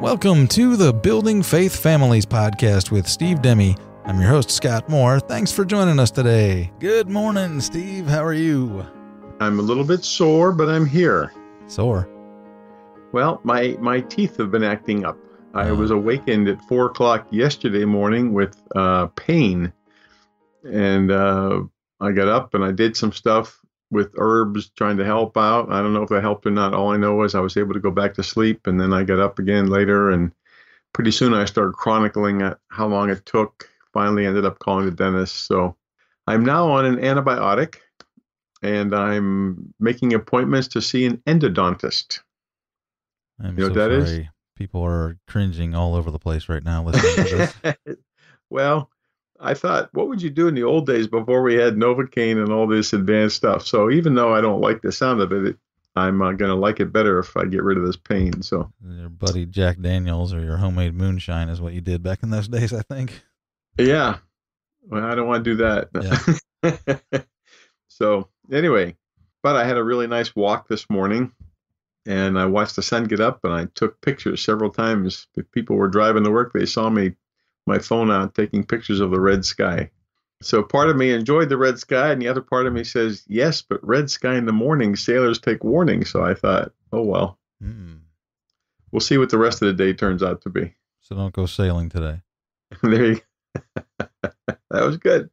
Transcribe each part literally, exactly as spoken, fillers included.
Welcome to the Building Faith Families podcast with Steve Demme. I'm your host, Scott Moore. Thanks for joining us today. Good morning, Steve. How are you? I'm a little bit sore, but I'm here. Sore? Well, my, my teeth have been acting up. I Oh. was awakened at four o'clock yesterday morning with uh, pain. And uh, I got up and I did some stuff with herbs trying to help out. I don't know if that helped or not. All I know is I was able to go back to sleep, and then I got up again later, and pretty soon I started chronicling at how long it took. Finally ended up calling the dentist. So I'm now on an antibiotic, and I'm making appointments to see an endodontist. I'm You know so what that sorry. is? People are cringing all over the place right now listening to this. Well, I thought, what would you do in the old days before we had Novocaine and all this advanced stuff? So even though I don't like the sound of it, it I'm uh, going to like it better if I get rid of this pain. So Your buddy Jack Daniels or your homemade moonshine is what you did back in those days, I think. yeah, well, I don't want to do that. So anyway, but I had a really nice walk this morning, and I watched the sun get up, and I took pictures several times. If people were driving to work, they saw me, my phone out, taking pictures of the red sky. So part of me enjoyed the red sky, and the other part of me says, yes, but red sky in the morning, sailors take warning. So I thought, oh, well, Mm. we'll see what the rest of the day turns out to be. So don't go sailing today. There you go. That was good.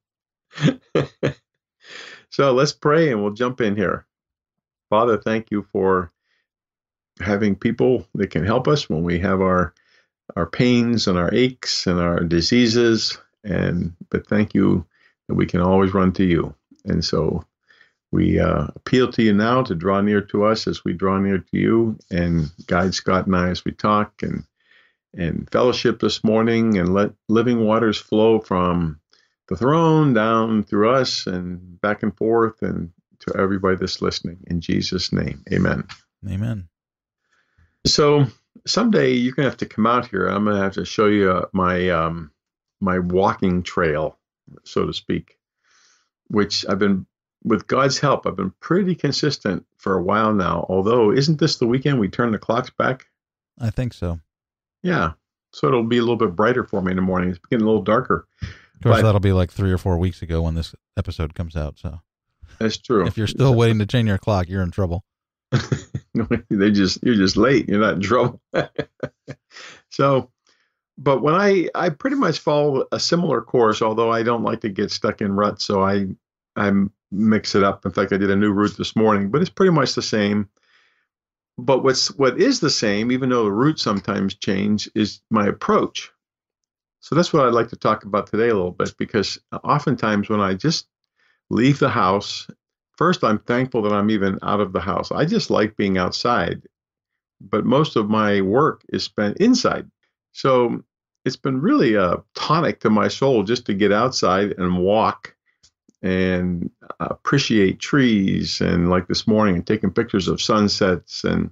So let's pray, and we'll jump in here. Father, thank you for having people that can help us when we have our our pains and our aches and our diseases. And but thank you that we can always run to you. And so we uh, appeal to you now to draw near to us as we draw near to you, and guide Scott and I as we talk and and fellowship this morning, and let living waters flow from the throne down through us and back and forth and to everybody that's listening. In Jesus' name, amen. Amen. So someday you're going to have to come out here. I'm going to have to show you uh, my um, my walking trail, so to speak, which I've been, with God's help, I've been pretty consistent for a while now. Although, isn't this the weekend we turn the clocks back? I think so. Yeah. So it'll be a little bit brighter for me in the morning. It's getting a little darker. Of course, But- that'll be like three or four weeks ago when this episode comes out. So That's true. if you're still waiting to change your clock, you're in trouble. they just you're just late. You're not in trouble. So, but when I I pretty much follow a similar course, although I don't like to get stuck in ruts, so I I mix it up. In fact, I did a new route this morning, but it's pretty much the same. But what's what is the same, even though the routes sometimes change, is my approach. So that's what I'd like to talk about today a little bit, because oftentimes when I just leave the house, first, I'm thankful that I'm even out of the house. I just like being outside, but most of my work is spent inside. So it's been really a tonic to my soul just to get outside and walk and appreciate trees, and like this morning, and taking pictures of sunsets. And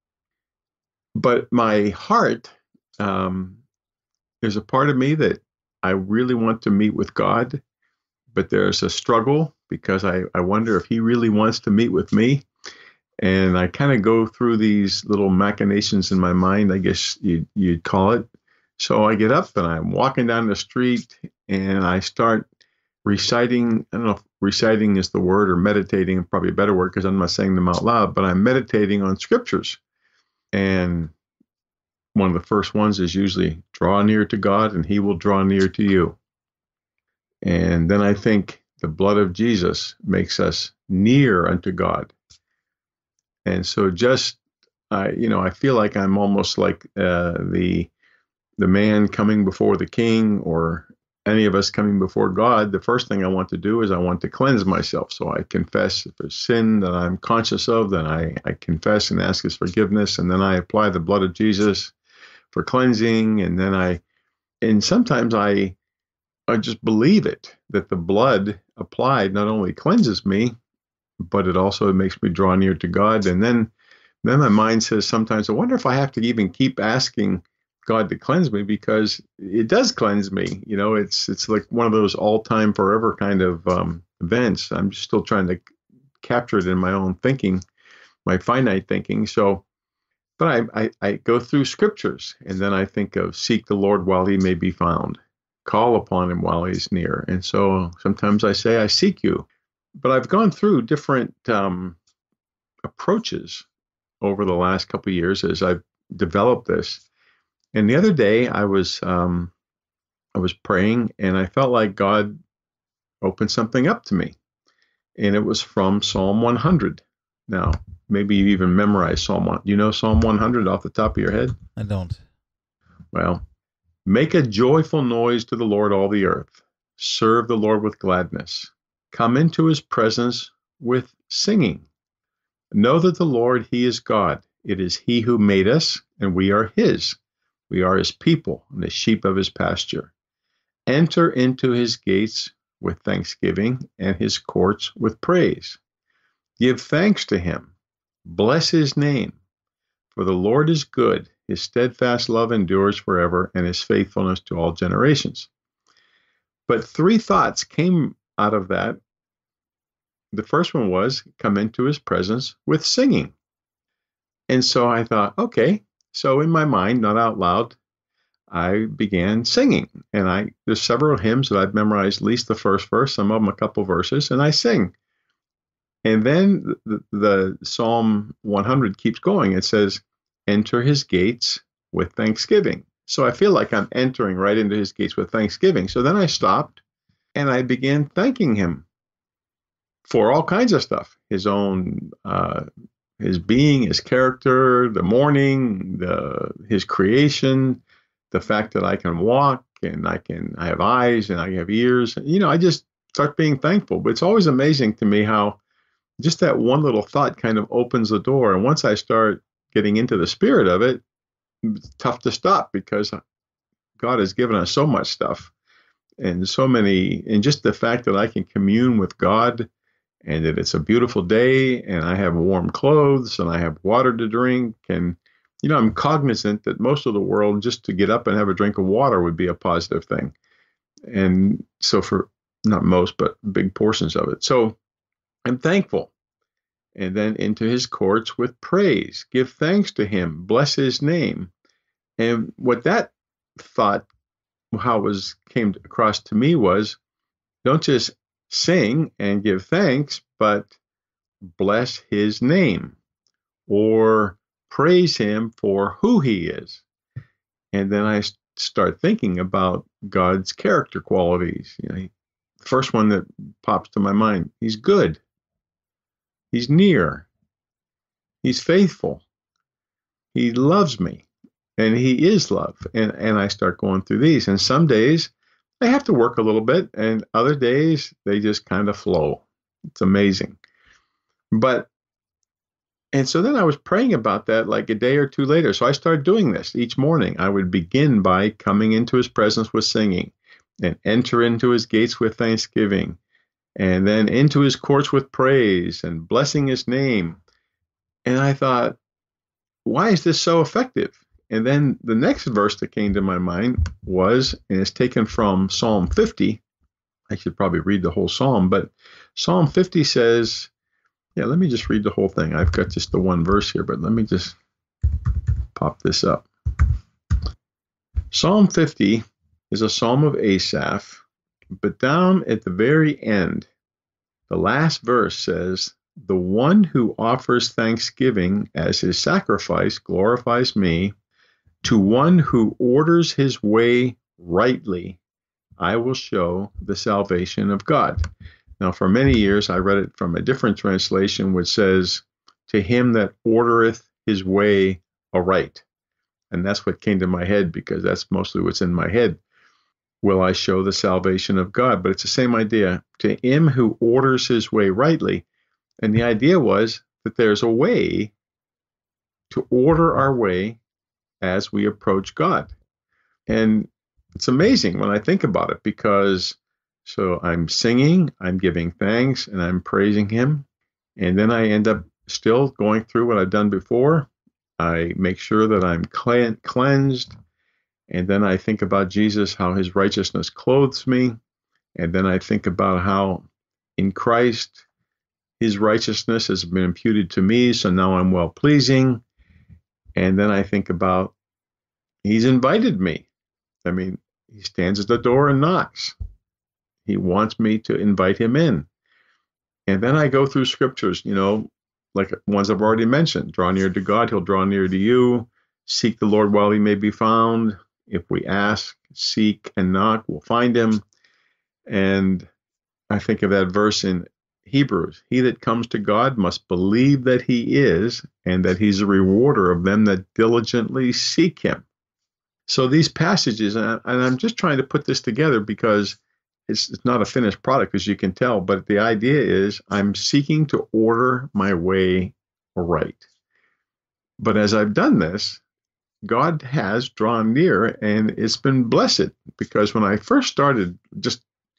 but my heart, um, there's a part of me that I really want to meet with God, but there's a struggle because I, I wonder if he really wants to meet with me. And I kind of go through these little machinations in my mind, I guess you'd, you'd call it. So I get up and I'm walking down the street, and I start reciting. I don't know if reciting is the word, or meditating, probably a better word, because I'm not saying them out loud, but I'm meditating on scriptures. And one of the first ones is usually draw near to God and he will draw near to you. And then I think the blood of Jesus makes us near unto God. And so just, I, you know, I feel like I'm almost like uh, the the man coming before the king, or any of us coming before God. The first thing I want to do is I want to cleanse myself. So I confess if there's sin that I'm conscious of, then I, I confess and ask his forgiveness. And then I apply the blood of Jesus for cleansing. And then I, and sometimes I, I just believe it, that the blood applied not only cleanses me, but it also makes me draw near to God. And then, then my mind says sometimes, I wonder if I have to even keep asking God to cleanse me, because it does cleanse me. You know, it's it's like one of those all-time forever kind of um, events. I'm just still trying to capture it in my own thinking, my finite thinking. So But I, I, I go through scriptures, and then I think of seek the Lord while he may be found, call upon him while he's near. And so sometimes I say, I seek you. But I've gone through different um, approaches over the last couple of years as I've developed this. And the other day I was um, I was praying, and I felt like God opened something up to me. And it was from Psalm one hundred. Now, maybe you even memorized Psalm one. You know Psalm one hundred off the top of your head? I don't. Well, make a joyful noise to the Lord, all the earth. Serve the Lord with gladness. Come into his presence with singing. Know that the Lord, he is God. It is he who made us, and we are his. We are his people, and the sheep of his pasture. Enter into his gates with thanksgiving, and his courts with praise. Give thanks to him. Bless his name. For the Lord is good. His steadfast love endures forever, and his faithfulness to all generations. But three thoughts came out of that. The first one was, come into his presence with singing. And so I thought, okay. So in my mind, not out loud, I began singing. And I there's several hymns that I've memorized, at least the first verse, some of them a couple verses, and I sing. And then the, the Psalm one hundred keeps going. It says, enter his gates with thanksgiving. So I feel like I'm entering right into his gates with thanksgiving. So then I stopped and I began thanking him for all kinds of stuff. His own, uh, his being, his character, the morning, the his creation, the fact that I can walk and I can, I have eyes and I have ears. You know, I just start being thankful. But it's always amazing to me how just that one little thought kind of opens the door. And once I start getting into the spirit of it, it's tough to stop because God has given us so much stuff and so many, and just the fact that I can commune with God and that it's a beautiful day and I have warm clothes and I have water to drink. And, you know, I'm cognizant that most of the world, just to get up and have a drink of water would be a positive thing. And so for not most, but big portions of it. So I'm thankful. And then into his courts with praise. Give thanks to him. Bless his name. And what that thought, how it was came across to me was, don't just sing and give thanks, but bless his name or praise him for who he is. And then I start thinking about God's character qualities. You know, the first one that pops to my mind, he's good. He's near. He's faithful. He loves me. And he is love. And, and I start going through these. And some days I have to work a little bit. And other days they just kind of flow. It's amazing. But, and so then I was praying about that like a day or two later. So I started doing this each morning. I would begin by coming into his presence with singing and enter into his gates with thanksgiving. And then into his courts with praise and blessing his name. And I thought, why is this so effective? And then the next verse that came to my mind was, and it's taken from Psalm fifty. I should probably read the whole Psalm, but Psalm fifty says, yeah, let me just read the whole thing. I've got just the one verse here, but let me just pop this up. Psalm fifty is a psalm of Asaph. But down at the very end, the last verse says, the one who offers thanksgiving as his sacrifice glorifies me. To one who orders his way rightly, I will show the salvation of God. Now, for many years, I read it from a different translation, which says, to him that ordereth his way aright. And that's what came to my head because that's mostly what's in my head. Will I show the salvation of God? But it's the same idea. To him who orders his way rightly. And the idea was that there's a way to order our way as we approach God. And it's amazing when I think about it because so I'm singing, I'm giving thanks, and I'm praising him. And then I end up still going through what I've done before. I make sure that I'm cleansed. And then I think about Jesus, how his righteousness clothes me. And then I think about how in Christ, his righteousness has been imputed to me. So now I'm well-pleasing. And then I think about, he's invited me. I mean, he stands at the door and knocks. He wants me to invite him in. And then I go through scriptures, you know, like ones I've already mentioned. Draw near to God, he'll draw near to you. Seek the Lord while he may be found. If we ask, seek, and knock, we'll find him. And I think of that verse in Hebrews. He that comes to God must believe that he is, and that he's a rewarder of them that diligently seek him. So these passages, and I'm just trying to put this together because it's, it's not a finished product, as you can tell, but the idea is I'm seeking to order my way right. But as I've done this, God has drawn near, and it's been blessed, because when I first started, just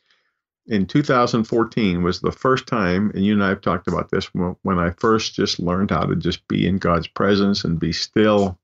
in two thousand fourteen was the first time, and you and I have talked about this, when I first just learned how to just be in God's presence and be still.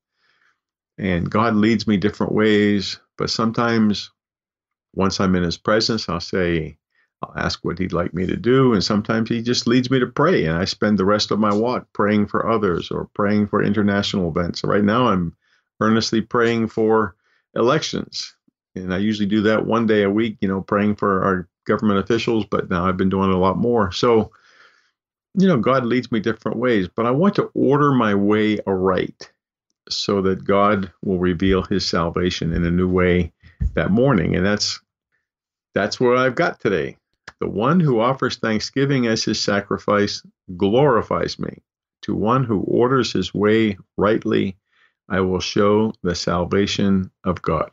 And God leads me different ways, but sometimes once I'm in his presence, I'll say, I'll ask what he'd like me to do. And sometimes he just leads me to pray. And I spend the rest of my walk praying for others or praying for international events. So right now I'm earnestly praying for elections. And I usually do that one day a week, you know, praying for our government officials, but now I've been doing it a lot more. So, you know, God leads me different ways, but I want to order my way aright so that God will reveal his salvation in a new way that morning. And that's that's what I've got today. The one who offers thanksgiving as his sacrifice glorifies me. To one who orders his way rightly, I will show the salvation of God.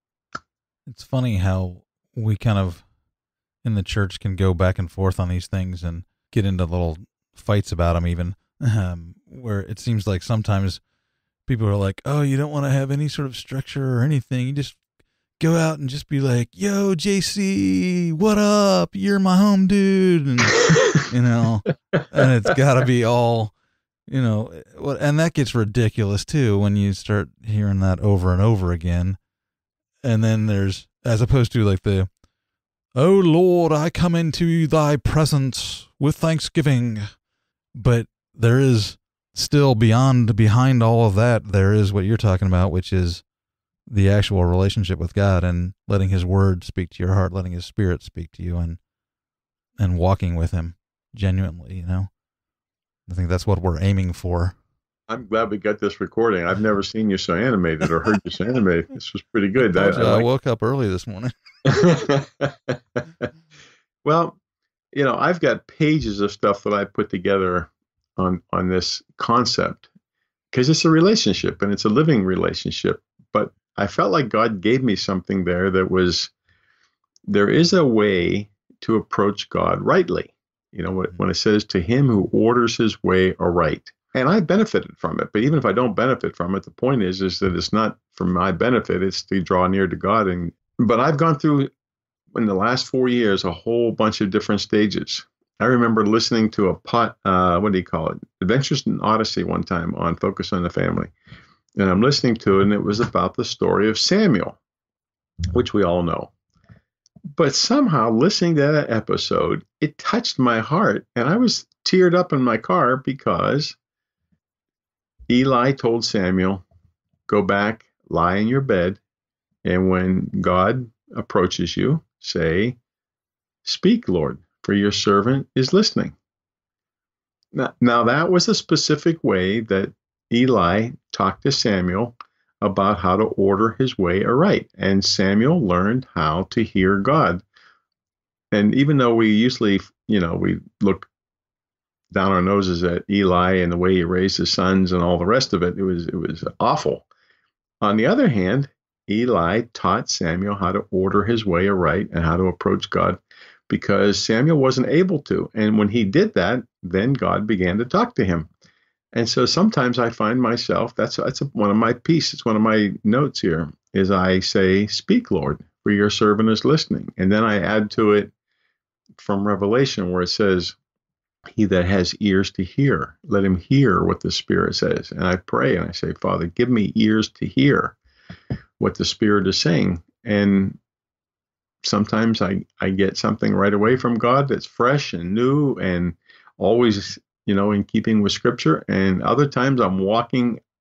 It's funny how we kind of in the church can go back and forth on these things and get into little fights about them even, um, where it seems like sometimes people are like, oh, you don't want to have any sort of structure or anything. You just go out and just be like, yo, J C, what up? You're my home dude. And, you know, and it's got to be all, you know, and that gets ridiculous too when you start hearing that over and over again. And then there's, as opposed to like the, oh Lord, I come into thy presence with thanksgiving. But there is still beyond, behind all of that, there is what you're talking about, which is the actual relationship with God and letting his word speak to your heart, letting his spirit speak to you, and, and walking with him genuinely, you know? I think that's what we're aiming for. I'm glad we got this recording. I've never seen you so animated or heard you so animated. This was pretty good. I, I, I, I like... woke up early this morning. Well, you know, I've got pages of stuff that I put together on, on this concept because it's a relationship and it's a living relationship. But I felt like God gave me something there that was, there is a way to approach God rightly. You know, when it says to him who orders his way aright. And I benefited from it. But even if I don't benefit from it, the point is, is that it's not for my benefit. It's to draw near to God. And but I've gone through, in the last four years, a whole bunch of different stages. I remember listening to a pot, uh, what do you call it? Adventures in Odyssey one time on Focus on the Family. And I'm listening to it, and it was about the story of Samuel, which we all know. But somehow, listening to that episode, it touched my heart, and I was teared up in my car because Eli told Samuel, go back, lie in your bed, and when God approaches you, say, speak, Lord, for your servant is listening. Now, now that was a specific way that Eli talked to Samuel about how to order his way aright. And Samuel learned how to hear God. And even though we usually, you know, we look down our noses at Eli and the way he raised his sons and all the rest of it, it was it was awful. On the other hand, Eli taught Samuel how to order his way aright and how to approach God because Samuel wasn't able to. And when he did that, then God began to talk to him. And so sometimes I find myself, that's that's a, one of my pieces, it's one of my notes here, is I say, speak, Lord, for your servant is listening. And then I add to it from Revelation where it says, he that has ears to hear, let him hear what the Spirit says. And I pray and I say, Father, give me ears to hear what the Spirit is saying. And sometimes I, I get something right away from God that's fresh and new and always, you know, in keeping with Scripture. And other times I'm walking, I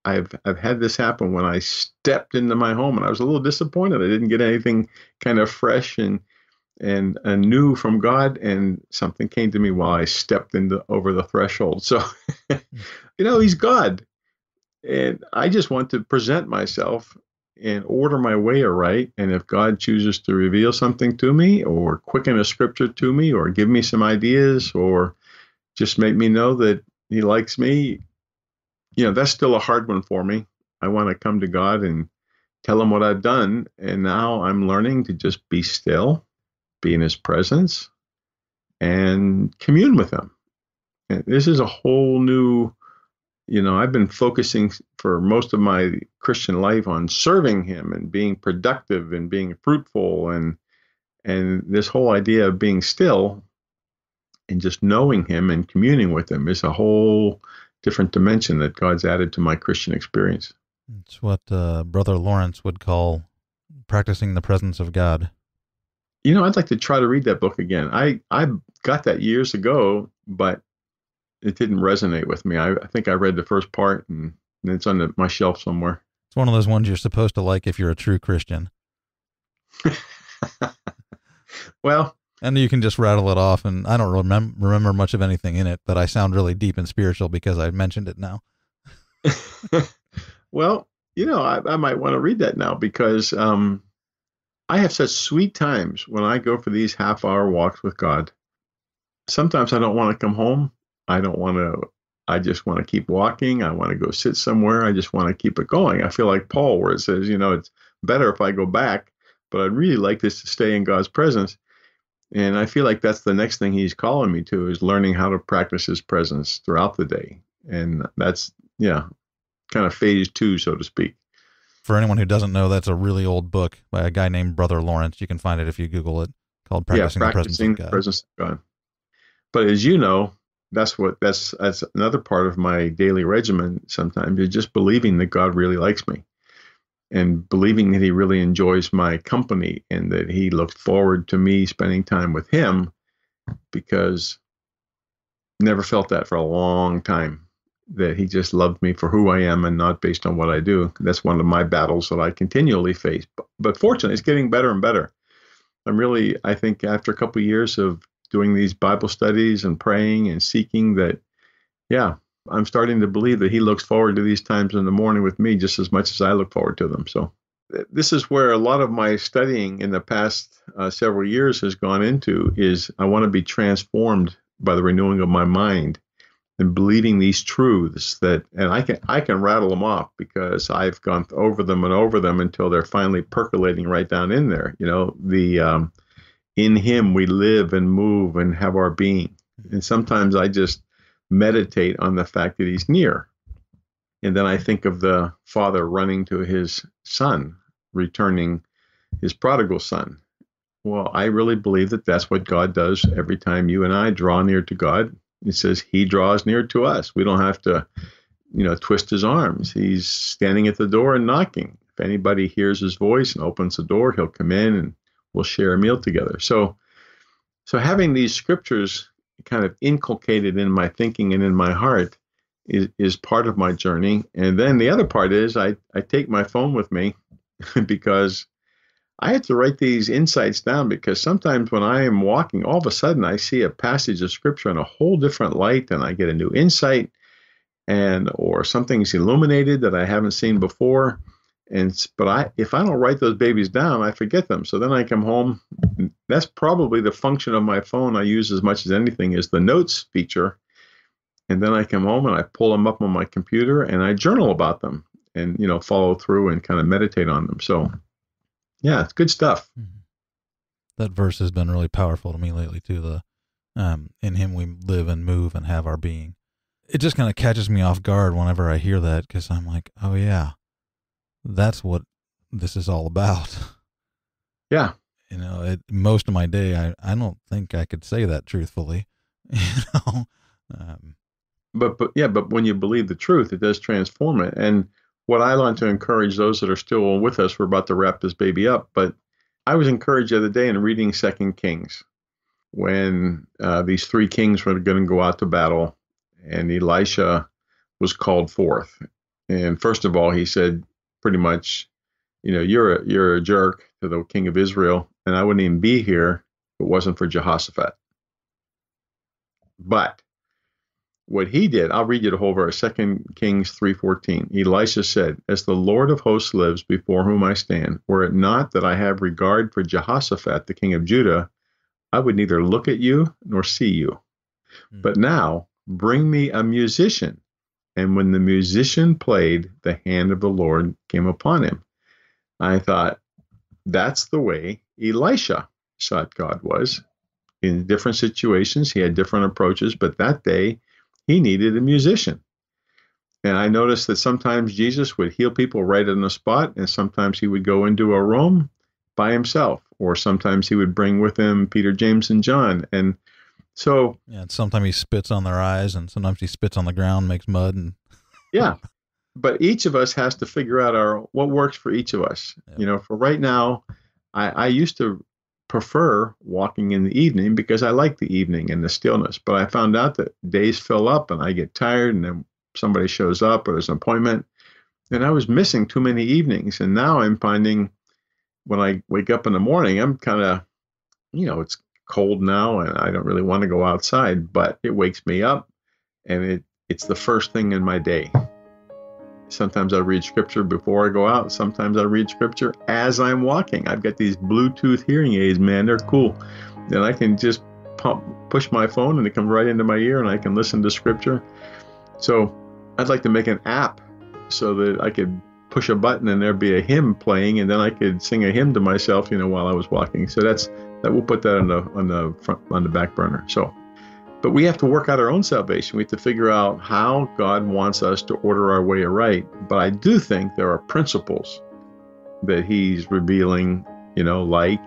I've I've had this happen when I stepped into my home, and I was a little disappointed. I didn't get anything kind of fresh and and, and new from God, and something came to me while I stepped into over the threshold. So, you know, He's God, and I just want to present myself and order my way aright. And if God chooses to reveal something to me, or quicken a scripture to me, or give me some ideas, or just make me know that He likes me, you know, that's still a hard one for me. I want to come to God and tell Him what I've done. And now I'm learning to just be still, be in His presence, and commune with Him. And this is a whole new, you know, I've been focusing for most of my Christian life on serving Him and being productive and being fruitful. And, and this whole idea of being still and just knowing Him and communing with Him is a whole different dimension that God's added to my Christian experience. It's what uh, Brother Lawrence would call practicing the presence of God. You know, I'd like to try to read that book again. I, I got that years ago, but it didn't resonate with me. I, I think I read the first part, and, and it's on the, my shelf somewhere. It's one of those ones you're supposed to like if you're a true Christian. Well, and you can just rattle it off, and I don't remem- remember much of anything in it, but I sound really deep and spiritual because I mentioned it now. Well, you know, I, I might want to read that now, because um, I have such sweet times when I go for these half-hour walks with God. Sometimes I don't want to come home. I don't want to, I just want to keep walking. I want to go sit somewhere. I just want to keep it going. I feel like Paul, where it says, you know, it's better if I go back, but I'd really like this to stay in God's presence. And I feel like that's the next thing He's calling me to, is learning how to practice His presence throughout the day. And that's, yeah, kind of phase two, so to speak. For anyone who doesn't know, that's a really old book by a guy named Brother Lawrence. You can find it if you Google it, called Practicing, yeah, the Presence practicing of God. The presence of God. But as you know, that's what that's that's another part of my daily regimen. Sometimes is just believing that God really likes me, and believing that He really enjoys my company, and that He looked forward to me spending time with Him, because never felt that for a long time, that He just loved me for who I am and not based on what I do. That's one of my battles that I continually face. But, but fortunately, it's getting better and better. I'm really, I think after a couple of years of doing these Bible studies and praying and seeking, that, yeah, I'm starting to believe that He looks forward to these times in the morning with me just as much as I look forward to them. So this is where a lot of my studying in the past uh, several years has gone into, is I want to be transformed by the renewing of my mind and believing these truths that, and I can, I can rattle them off because I've gone over them and over them until they're finally percolating right down in there. You know, the, um, in Him we live and move and have our being. And sometimes I just meditate on the fact that He's near. And then I think of the father running to his son, returning his prodigal son. Well, I really believe that that's what God does every time you and I draw near to God. It says He draws near to us. We don't have to, you know, twist His arms. He's standing at the door and knocking. If anybody hears His voice and opens the door, He'll come in and we'll share a meal together. So, so having these scriptures kind of inculcated in my thinking and in my heart is, is part of my journey. And then the other part is I, I take my phone with me because I had to write these insights down, because sometimes when I am walking, all of a sudden I see a passage of scripture in a whole different light, and I get a new insight, and or something's illuminated that I haven't seen before. And but I, if I don't write those babies down, I forget them. So then I come home. That's probably the function of my phone I use as much as anything, is the notes feature. And then I come home and I pull them up on my computer and I journal about them, and, you know, follow through and kind of meditate on them. So yeah, it's good stuff. Mm-hmm. That verse has been really powerful to me lately too. The, um, in Him we live and move and have our being. It just kind of catches me off guard whenever I hear that, because I'm like, oh yeah, that's what this is all about. Yeah. You know, it, most of my day, I, I don't think I could say that truthfully, you know? Um, but, but yeah, but when you believe the truth, it does transform it. And what I want to encourage those that are still with us, we're about to wrap this baby up, but I was encouraged the other day in reading Second Kings, when uh, these three kings were going to go out to battle, and Elisha was called forth. And first of all, he said pretty much, you know, you're a, you're a jerk to the king of Israel, and I wouldn't even be here if it wasn't for Jehoshaphat. But what he did, I'll read you the whole verse, Second Kings three fourteen. Elisha said, as the Lord of hosts lives before whom I stand, were it not that I have regard for Jehoshaphat, the king of Judah, I would neither look at you nor see you. Mm. But now bring me a musician. And when the musician played, the hand of the Lord came upon him. I thought, that's the way Elisha thought God was. In different situations, he had different approaches, but that day, he needed a musician. And I noticed that sometimes Jesus would heal people right on the spot, and sometimes he would go into a room by himself, or sometimes he would bring with him Peter, James, and John. And so, yeah, and sometimes he spits on their eyes, and sometimes he spits on the ground, makes mud, and yeah. But each of us has to figure out our what works for each of us. Yeah. You know, for right now, I, I used to prefer walking in the evening because I like the evening and the stillness. But I found out that days fill up and I get tired, and then somebody shows up or there's an appointment, and I was missing too many evenings. And now I'm finding when I wake up in the morning, I'm kind of, you know, it's cold now and I don't really want to go outside, but it wakes me up, and it it's the first thing in my day. Sometimes I read scripture before I go out. Sometimes I read scripture as I'm walking. I've got these Bluetooth hearing aids, man. They're cool. And I can just pump, push my phone and it comes right into my ear and I can listen to scripture. So I'd like to make an app so that I could push a button and there'd be a hymn playing, and then I could sing a hymn to myself, you know, while I was walking. So that's that. We'll put that on the on the front on the back burner. So. But we have to work out our own salvation. We have to figure out how God wants us to order our way aright. But I do think there are principles that he's revealing, you know, like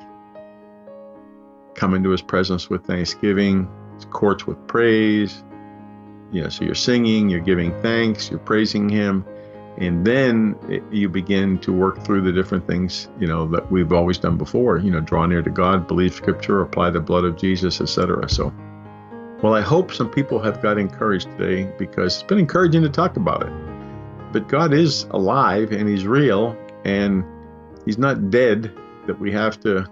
come into his presence with thanksgiving, his courts with praise. You know, so you're singing, you're giving thanks, you're praising him. And then it, you begin to work through the different things, you know, that we've always done before. You know, draw near to God, believe scripture, apply the blood of Jesus, et cetera. So, well, I hope some people have got encouraged today, because it's been encouraging to talk about it. But God is alive and he's real, and he's not dead that we have to,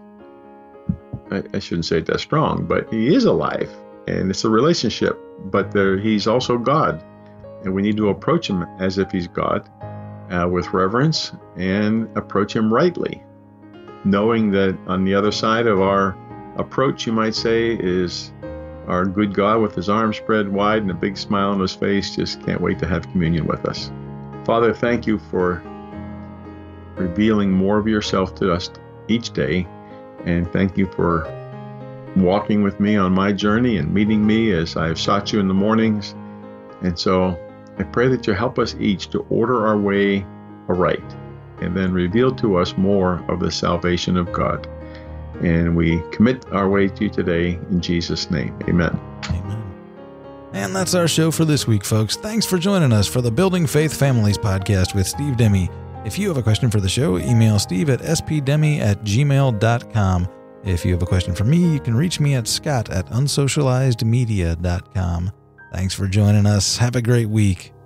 I, I shouldn't say it that strong, but he is alive and it's a relationship, but there, he's also God, and we need to approach him as if he's God uh, with reverence, and approach him rightly, knowing that on the other side of our approach, you might say, is our good God with his arms spread wide and a big smile on his face, just can't wait to have communion with us. Father, thank you for revealing more of yourself to us each day. And thank you for walking with me on my journey and meeting me as I have sought you in the mornings. And so I pray that you help us each to order our way aright, and then reveal to us more of the salvation of God. And we commit our way to you today in Jesus' name. Amen. Amen. And that's our show for this week, folks. Thanks for joining us for the Building Faith Families podcast with Steve Demme. If you have a question for the show, email steve at s p demme at gmail dot com. If you have a question for me, you can reach me at scott at unsocialized media dot com. Thanks for joining us. Have a great week.